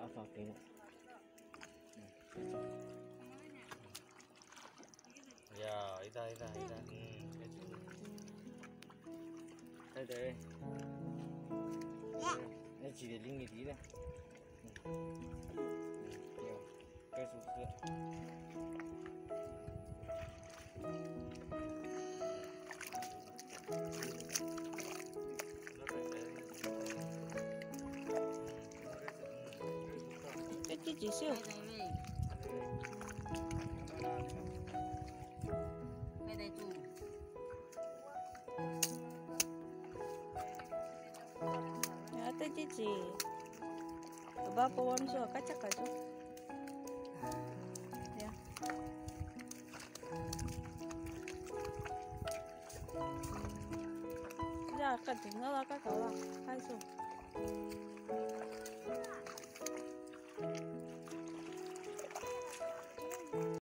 apa tengok. Ya, ida. Đây. Đây chỉ để linh nghỉ tí này. Nhiều cây sụp sữa. Cái chỉ siêu. Mày đây chủ. Ya, cái chỉ. Ba pohon so kacak aja. Ya. Ya, kan tinggal lah kakak lah. Hai so.